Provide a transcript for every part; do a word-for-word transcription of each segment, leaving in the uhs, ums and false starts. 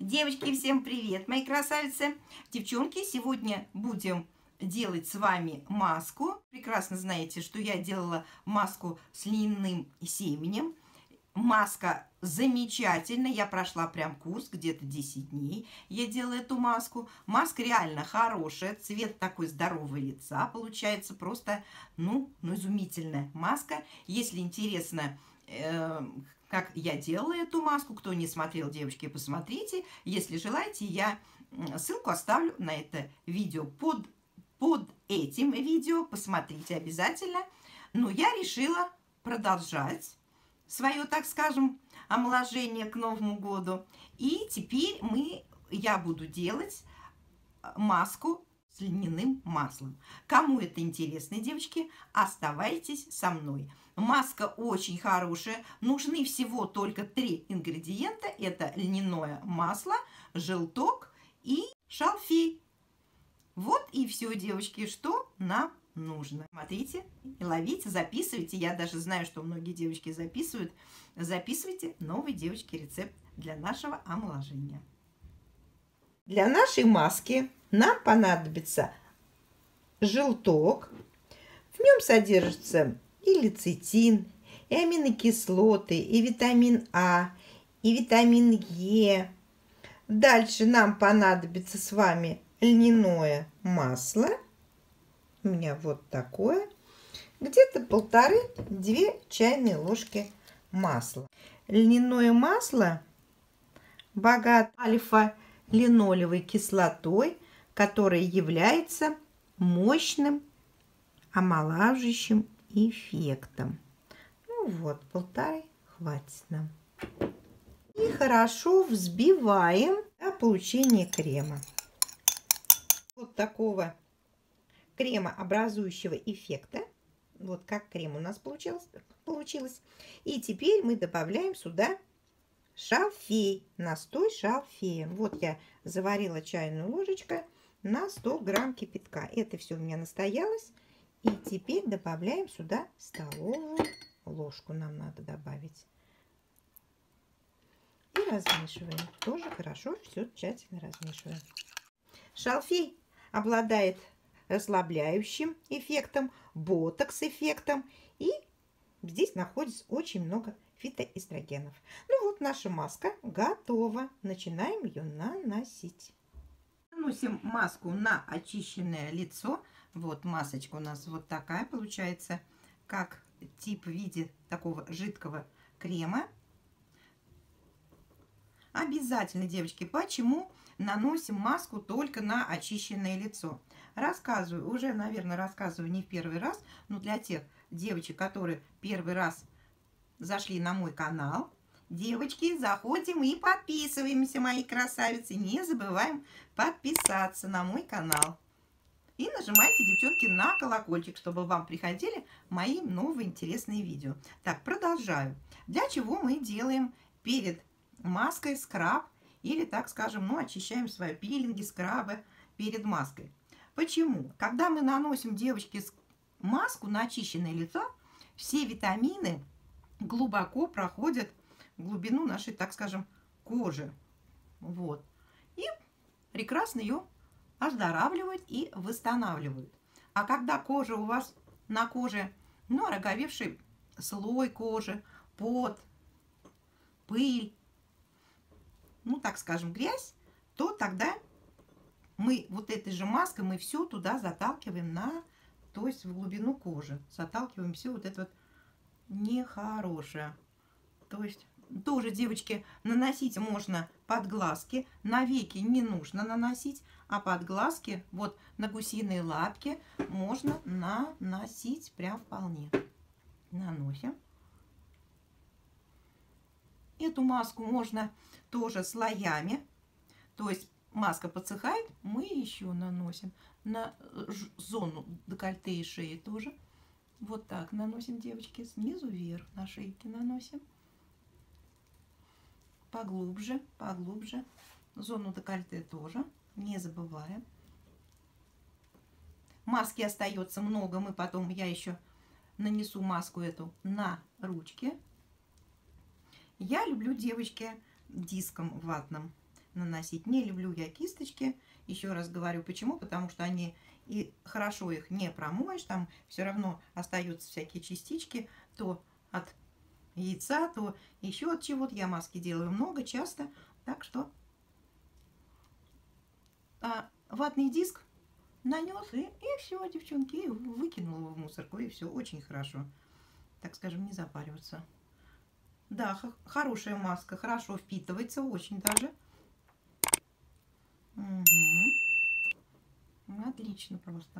Девочки, всем привет, мои красавицы! Девчонки, сегодня будем делать с вами маску. Прекрасно знаете, что я делала маску с льняным семенем. Маска замечательная, я прошла прям курс, где-то десять дней я делала эту маску. Маска реально хорошая, цвет такой здорового лица получается, просто, ну, ну изумительная маска. Если интересно, э как я делала эту маску, кто не смотрел, девочки, посмотрите. Если желаете, я ссылку оставлю на это видео под, под этим видео, посмотрите обязательно. Но я решила продолжать свое, так скажем, омоложение к Новому году. И теперь мы, я буду делать маску с льняным маслом. Кому это интересно, девочки, оставайтесь со мной. Маска очень хорошая. Нужны всего только три ингредиента. Это льняное масло, желток и шалфей. Вот и все, девочки, что нам нужно. Смотрите и ловите, записывайте. Я даже знаю, что многие девочки записывают. Записывайте новый, девочки, рецепт для нашего омоложения. Для нашей маски нам понадобится желток. В нем содержится и лецитин, и аминокислоты, и витамин А, и витамин Е. Дальше нам понадобится с вами льняное масло. У меня вот такое. Где-то полторы-две чайные ложки масла. Льняное масло богато альфа-линолевой кислотой, которая является мощным омолаживающим эффектом. Ну вот, полторы хватит нам. И хорошо взбиваем до получения крема. Вот такого кремообразующего эффекта. Вот как крем у нас получилось. получилось. И теперь мы добавляем сюда шалфей, настой шалфея. Вот я заварила чайную ложечку на сто грамм кипятка. Это все у меня настоялось. И теперь добавляем сюда столовую ложку. Нам надо добавить. И размешиваем. Тоже хорошо все тщательно размешиваем. Шалфей обладает расслабляющим эффектом, ботокс-эффектом. И здесь находится очень много фитоэстрогенов. Ну вот наша маска готова. Начинаем ее наносить. Наносим маску на очищенное лицо. Вот масочка у нас вот такая получается, как тип в виде такого жидкого крема. Обязательно, девочки, почему наносим маску только на очищенное лицо? Рассказываю, уже, наверное, рассказываю не в первый раз, но для тех девочек, которые первый раз зашли на мой канал, девочки, заходим и подписываемся, мои красавицы. Не забываем подписаться на мой канал. И нажимайте, девчонки, на колокольчик, чтобы вам приходили мои новые интересные видео. Так, продолжаю. Для чего мы делаем перед маской скраб, или, так скажем, ну, очищаем свои пилинги, скрабы перед маской. Почему? Когда мы наносим, девочки, маску на очищенное лицо, все витамины глубоко проходят в глубину нашей, так скажем, кожи. Вот. И прекрасно ее оздоравливают и восстанавливают. А когда кожа у вас на коже, ну, ороговевший слой кожи, пот, пыль, ну, так скажем, грязь, то тогда мы вот этой же маской мы все туда заталкиваем на, то есть в глубину кожи. Заталкиваем все вот это вот нехорошее. То есть тоже, девочки, наносить можно под глазки. На веки не нужно наносить, а под глазки, вот на гусиные лапки, можно наносить прям вполне. Наносим. Эту маску можно тоже слоями. То есть маска подсыхает, мы еще наносим на зону декольте и шеи тоже. Вот так наносим, девочки, снизу вверх на шейке наносим. Поглубже, поглубже. Зону декольте тоже. Не забываем. Маски остается много. Мы потом, я еще нанесу маску эту на ручки. Я люблю, девочки, диском ватным. наносить. Не люблю я кисточки. Еще раз говорю, почему? Потому что они и хорошо их не промоешь, там все равно остаются всякие частички, то от яйца, то еще от чего-то. Я маски делаю много, часто, так что а, ватный диск нанес, и, и все, девчонки, и выкинул его в мусорку, и все, очень хорошо, так скажем, не запариваться. Да, хорошая маска, хорошо впитывается, очень даже. Угу. Отлично просто.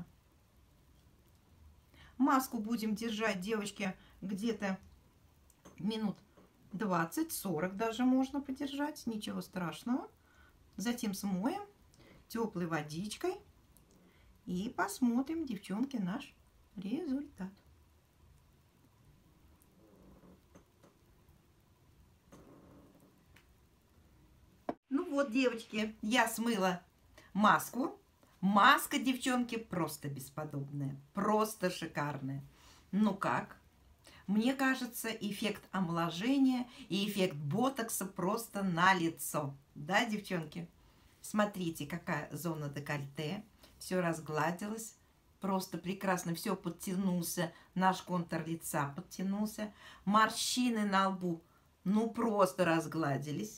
Маску будем держать, девочки, где-то минут двадцать-сорок даже можно подержать, ничего страшного. Затем смоем теплой водичкой и посмотрим, девчонки, наш результат. Ну вот, девочки, я смыла маску. Маска, девчонки, просто бесподобная, просто шикарная. Ну как? Мне кажется, эффект омоложения и эффект ботокса просто налицо. Да, девчонки? Смотрите, какая зона декольте. Все разгладилось. Просто прекрасно. Все подтянулся. Наш контур лица подтянулся. Морщины на лбу, ну, просто разгладились.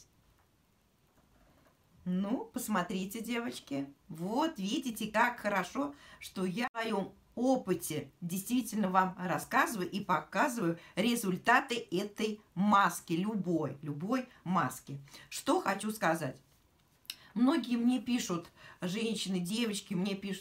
Ну, посмотрите, девочки. Вот, видите, как хорошо, что я в своем опыте действительно вам рассказываю и показываю результаты этой маски, любой, любой маски. Что хочу сказать. Многие мне пишут, женщины, девочки мне пишут: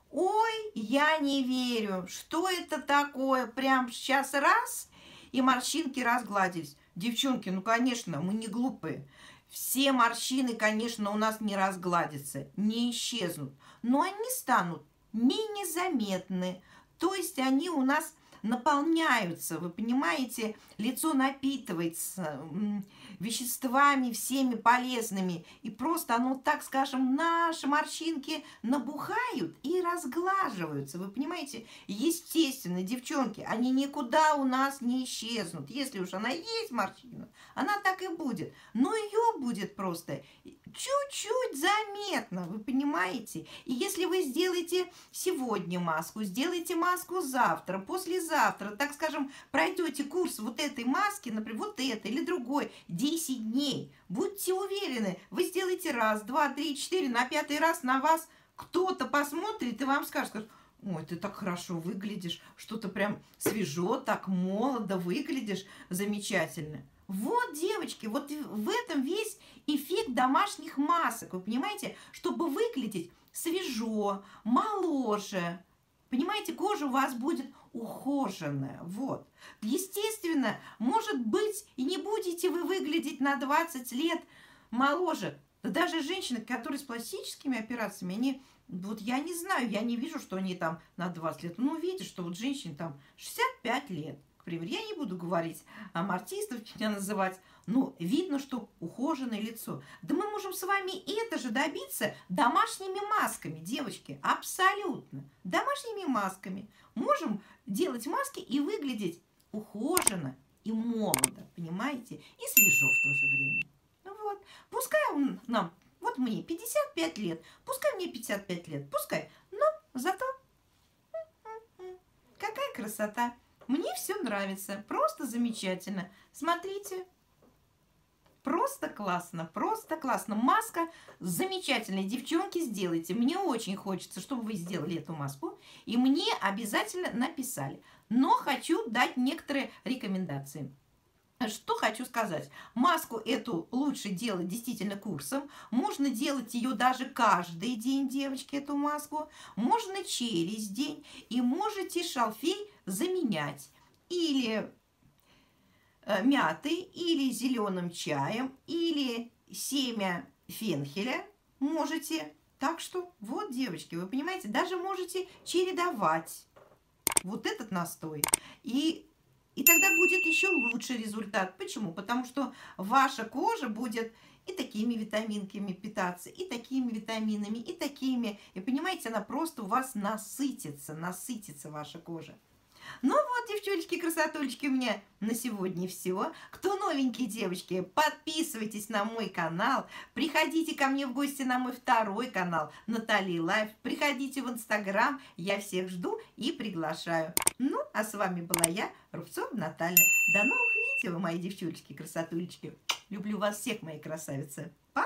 ой, я не верю, что это такое, прям сейчас раз, и морщинки разгладились. Девчонки, ну, конечно, мы не глупые. Все морщины, конечно, у нас не разгладятся, не исчезнут, но они станут менее заметны. То есть они у нас наполняются, вы понимаете, лицо напитывается веществами всеми полезными. И просто оно, так скажем, наши морщинки набухают и разглаживаются. Вы понимаете, естественно, девчонки, они никуда у нас не исчезнут. Если уж она есть морщина, она так и будет. Но ее будет просто чуть-чуть заметно, вы понимаете. И если вы сделаете сегодня маску, сделаете маску завтра, послезавтра, так скажем, пройдете курс вот этой маски, например, вот этой или другой, десять дней, будьте уверены, вы сделаете раз, два, три, четыре, на пятый раз на вас кто-то посмотрит и вам скажет: скажет: ой, ты так хорошо выглядишь, что-то прям свежо, так молодо выглядишь, замечательно. Вот, девочки, вот в этом весь эффект домашних масок, вы понимаете, чтобы выглядеть свежо, моложе. Понимаете, кожа у вас будет ухоженная. Вот. Естественно, может быть, и не будете вы выглядеть на двадцать лет моложе. Даже женщины, которые с пластическими операциями, они, вот я не знаю, я не вижу, что они там на двадцать лет. Ну, видите, что вот женщине там шестьдесят пять лет. К примеру, я не буду говорить об артистов, меня называть, но видно, что ухоженное лицо. Да мы можем с вами это же добиться домашними масками, девочки, абсолютно. Домашними масками можем делать маски и выглядеть ухоженно и молодо, понимаете, и свежо в то же время. Ну вот, пускай он нам, вот мне пятьдесят пять лет, пускай мне пятьдесят пять лет, пускай, но зато какая красота. Мне все нравится, просто замечательно. Смотрите, просто классно, просто классно. Маска замечательная. Девчонки, сделайте. Мне очень хочется, чтобы вы сделали эту маску. И мне обязательно написали. Но хочу дать некоторые рекомендации. Что хочу сказать. Маску эту лучше делать действительно курсом. Можно делать ее даже каждый день, девочки, эту маску. Можно через день. И можете шалфей заменять или мятой, или зеленым чаем, или семя фенхеля можете. Так что вот, девочки, вы понимаете, даже можете чередовать вот этот настой. И, и тогда будет еще лучше результат. Почему? Потому что ваша кожа будет и такими витаминками питаться, и такими витаминами, и такими. И понимаете, она просто у вас насытится, насытится ваша кожа. Ну вот, девчулечки, красотулечки, у меня на сегодня все. Кто новенькие, девочки, подписывайтесь на мой канал. Приходите ко мне в гости на мой второй канал Натали Лайф. Приходите в Инстаграм. Я всех жду и приглашаю. Ну, а с вами была я, Рубцова Наталья. До новых видео, мои девчулечки, красотулечки. Люблю вас всех, мои красавицы. Пока!